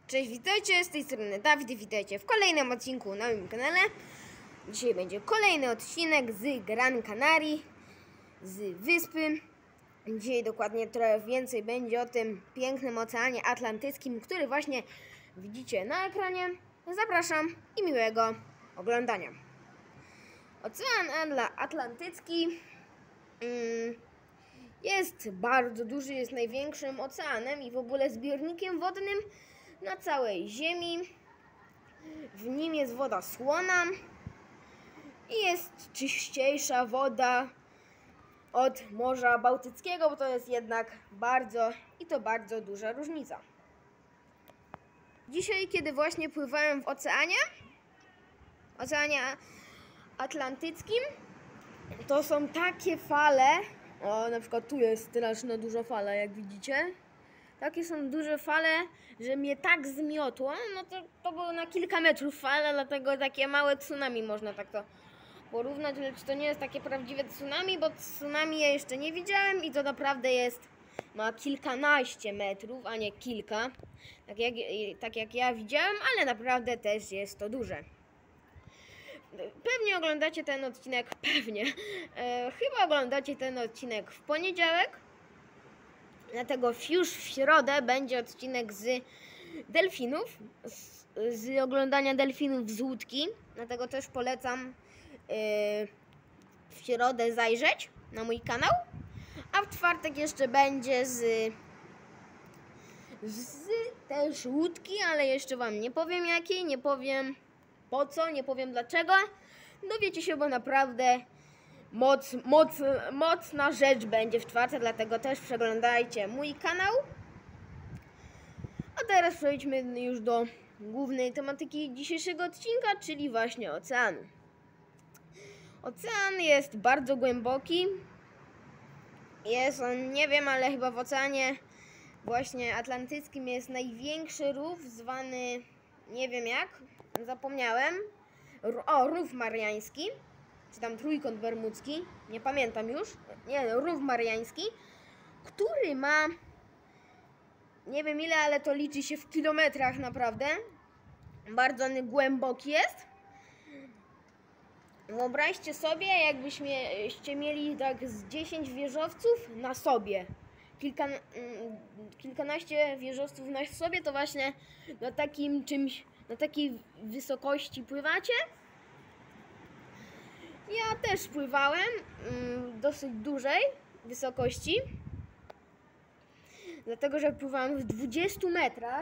Cześć, witajcie, z tej strony Dawid, witajcie w kolejnym odcinku na moim kanale. Dzisiaj będzie kolejny odcinek z Gran Canaria, z wyspy. Dzisiaj dokładnie trochę więcej będzie o tym pięknym Oceanie Atlantyckim, który właśnie widzicie na ekranie. Zapraszam i miłego oglądania. Ocean Atlantycki jest bardzo duży, jest największym oceanem i w ogóle zbiornikiem wodnym na całej Ziemi. W nim jest woda słona i jest czyściejsza woda od Morza Bałtyckiego, bo to jest jednak bardzo duża różnica. Dzisiaj, kiedy właśnie pływałem w Oceanie Atlantyckim, to są takie fale. O, na przykład tu jest straszna duża fala, jak widzicie. Takie są duże fale, że mnie tak zmiotło. No to było na kilka metrów fala, dlatego takie małe tsunami można tak to porównać. Lecz to nie jest takie prawdziwe tsunami, bo tsunami ja jeszcze nie widziałem i to naprawdę ma kilkanaście metrów, a nie kilka. Tak jak ja widziałem, ale naprawdę też jest to duże. Pewnie oglądacie ten odcinek, chyba oglądacie ten odcinek w poniedziałek. Dlatego już w środę będzie odcinek z delfinów, z oglądania delfinów z łódki. Dlatego też polecam w środę zajrzeć na mój kanał. A w czwartek jeszcze będzie z też łódki, ale jeszcze wam nie powiem jakiej, nie powiem po co, nie powiem dlaczego. Dowiecie się, bo naprawdę mocna rzecz będzie w czwartek, dlatego też przeglądajcie mój kanał. A teraz przejdźmy już do głównej tematyki dzisiejszego odcinka, czyli właśnie oceanu. Ocean jest bardzo głęboki. Jest on, nie wiem, ale chyba w oceanie właśnie atlantyckim jest największy rów, zwany, nie wiem jak, zapomniałem. Rów Mariański. Czy tam Trójkąt Bermudzki, nie pamiętam już, Rów Mariański, który ma, nie wiem ile, ale to liczy się w kilometrach naprawdę, bardzo głęboki jest. Wyobraźcie sobie, jakbyście mieli tak z 10 wieżowców na sobie, kilkanaście wieżowców na sobie, to właśnie na takim czymś, na takiej wysokości pływacie. Ja też pływałem dosyć dużej wysokości, dlatego że pływałem w 20 metrach.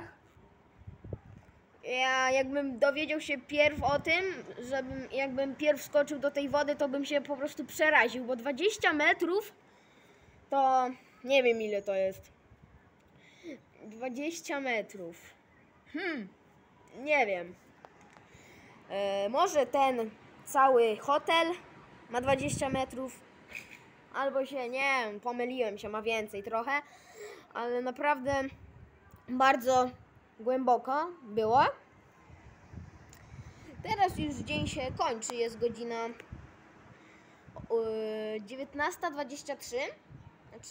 Ja jakbym dowiedział się pierw o tym, jakbym pierw skoczył do tej wody, to bym się po prostu przeraził, bo 20 metrów to nie wiem ile to jest. 20 metrów. Nie wiem. Może ten cały hotel ma 20 metrów, albo się, nie wiem, pomyliłem się, ma więcej trochę, ale naprawdę bardzo głęboko było. Teraz już dzień się kończy, jest godzina 19:23, znaczy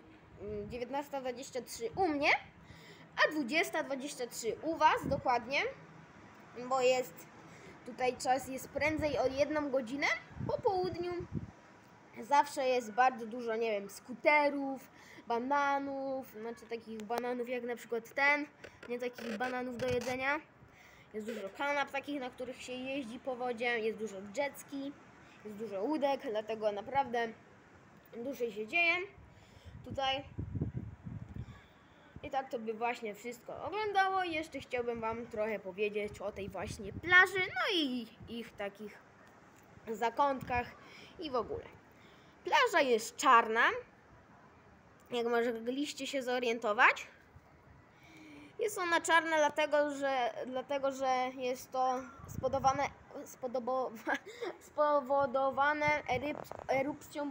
19:23 u mnie, a 20:23 u was dokładnie, bo tutaj czas jest prędzej o 1 godzinę. Po południu zawsze jest bardzo dużo, nie wiem, skuterów, bananów, znaczy takich bananów jak na przykład ten, nie takich bananów do jedzenia. Jest dużo kanap takich, na których się jeździ po wodzie, jest dużo jet ski, jest dużo łódek, dlatego naprawdę dużo się dzieje tutaj. I tak to by właśnie wszystko oglądało. I jeszcze chciałbym wam trochę powiedzieć o tej właśnie plaży, no i ich takich zakątkach i w ogóle. Plaża jest czarna, jak mogliście się zorientować. Jest ona czarna dlatego, że jest to spowodowane erupcją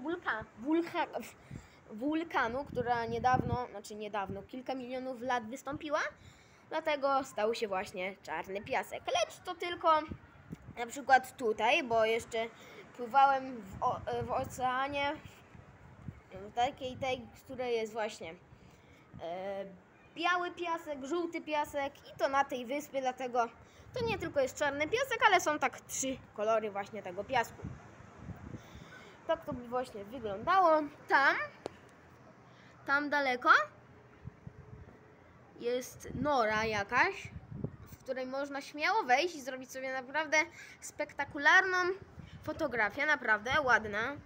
wulkanu, która niedawno, kilka milionów lat wystąpiła, dlatego stał się właśnie czarny piasek. Lecz to tylko na przykład tutaj, bo jeszcze pływałem w oceanie takiej, której jest właśnie biały piasek, żółty piasek i to na tej wyspie, dlatego to nie tylko jest czarny piasek, ale są tak 3 kolory właśnie tego piasku. Tak to by właśnie wyglądało. Tam daleko jest nora jakaś, w której można śmiało wejść i zrobić sobie naprawdę spektakularną fotografię, naprawdę ładna.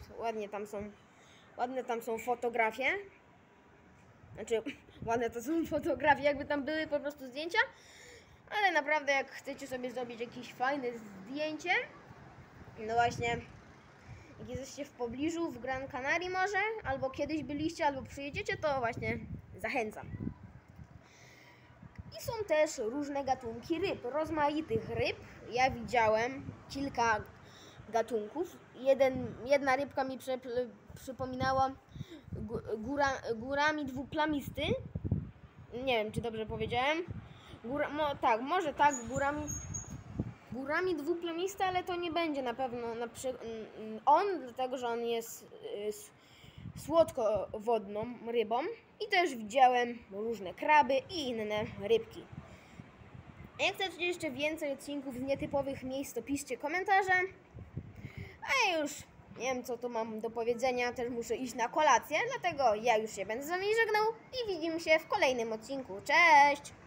Ładne tam są fotografie. Znaczy, ładne to są fotografie, jakby tam były po prostu zdjęcia. Ale naprawdę jak chcecie sobie zrobić jakieś fajne zdjęcie, no właśnie, jak jesteście w pobliżu, w Gran Canaria może, albo kiedyś byliście, albo przyjedziecie, to właśnie zachęcam. I są też różne gatunki ryb, rozmaitych ryb. Ja widziałem kilka gatunków. Jedna rybka mi przypominała górami dwuplamisty. Nie wiem, czy dobrze powiedziałem. Może tak, górami dwuplamisty, ale to nie będzie na pewno dlatego że on jest słodkowodną rybą. I też widziałem różne kraby i inne rybki. Jak chcecie jeszcze więcej odcinków z nietypowych miejsc, to piszcie komentarze. A ja już nie wiem, co tu mam do powiedzenia, też muszę iść na kolację, dlatego ja już się będę z wami żegnał i widzimy się w kolejnym odcinku. Cześć!